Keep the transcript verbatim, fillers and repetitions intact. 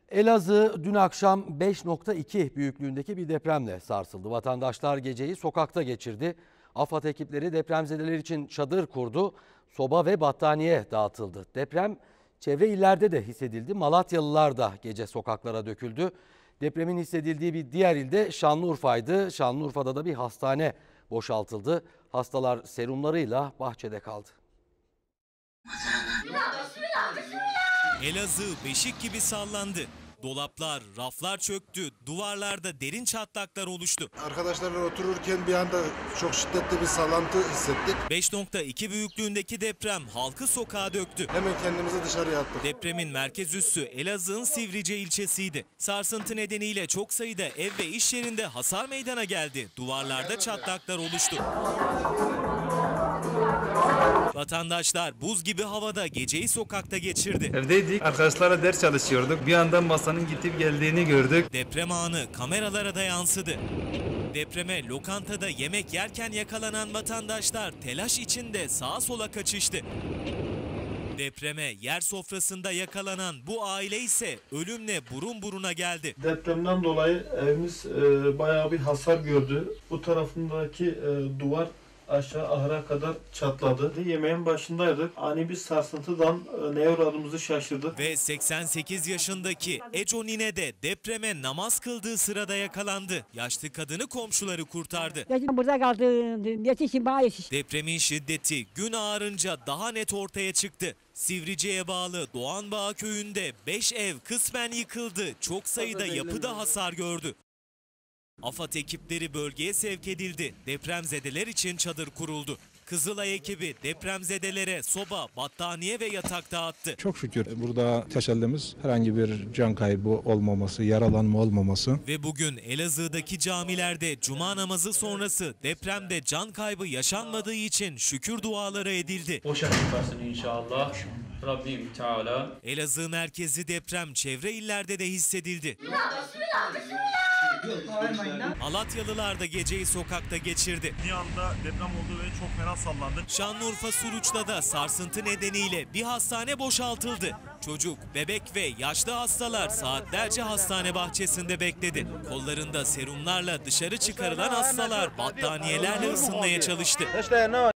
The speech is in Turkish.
Elazığ dün akşam beş nokta iki büyüklüğündeki bir depremle sarsıldı. Vatandaşlar geceyi sokakta geçirdi. AFAD ekipleri depremzedeler için çadır kurdu. Soba ve battaniye dağıtıldı. Deprem çevre illerde de hissedildi. Malatyalılar da gece sokaklara döküldü. Depremin hissedildiği bir diğer ilde Şanlıurfa'ydı. Şanlıurfa'da da bir hastane boşaltıldı. Hastalar serumlarıyla bahçede kaldı. Elazığ beşik gibi sallandı. Dolaplar, raflar çöktü, duvarlarda derin çatlaklar oluştu. Arkadaşlarla otururken bir anda çok şiddetli bir sallantı hissettik. beş nokta iki büyüklüğündeki deprem halkı sokağa döktü. Hemen kendimizi dışarıya attık. Depremin merkez üssü Elazığ'ın Sivrice ilçesiydi. Sarsıntı nedeniyle çok sayıda ev ve iş yerinde hasar meydana geldi. Duvarlarda çatlaklar oluştu. Vatandaşlar buz gibi havada geceyi sokakta geçirdi. Evdeydik, arkadaşlarla ders çalışıyorduk. Bir anda masanın gidip geldiğini gördük. Deprem anı kameralara da yansıdı. Depreme lokantada yemek yerken yakalanan vatandaşlar telaş içinde sağa sola kaçıştı. Depreme yer sofrasında yakalanan bu aile ise ölümle burun buruna geldi. Depremden dolayı evimiz e, bayağı bir hasar gördü. Bu tarafındaki e, duvar aşağı ahıra kadar çatladı. Yemeğin başındaydık. Ani bir sarsıntıdan e, neye uğradığımızı şaşırdık. Ve seksen sekiz yaşındaki Eco Nine de depreme namaz kıldığı sırada yakalandı. Yaşlı kadını komşuları kurtardı. Burada kaldım. Yetişim bana yetiş. Depremin şiddeti gün ağarınca daha net ortaya çıktı. Sivrice'ye bağlı Doğanbağ köyünde beş ev kısmen yıkıldı. Çok sayıda yapıda hasar gördü. AFAD ekipleri bölgeye sevk edildi. Depremzedeler için çadır kuruldu. Kızılay ekibi depremzedelere soba, battaniye ve yatak dağıttı. Çok şükür burada tesellimiz herhangi bir can kaybı olmaması, yaralanma olmaması. Ve bugün Elazığ'daki camilerde cuma namazı sonrası depremde can kaybı yaşanmadığı için şükür duaları edildi. Boşa çıkarsın inşallah. Rabbim Teala. Elazığ merkezi deprem çevre illerde de hissedildi. Malatyalılar da geceyi sokakta geçirdi. Bir anda deprem oldu ve çok fena sallandı. Şanlıurfa Suruç'ta da sarsıntı nedeniyle bir hastane boşaltıldı. Çocuk, bebek ve yaşlı hastalar saatlerce hastane bahçesinde bekledi. Kollarında serumlarla dışarı çıkarılan hastalar battaniyelerle ısınmaya çalıştı.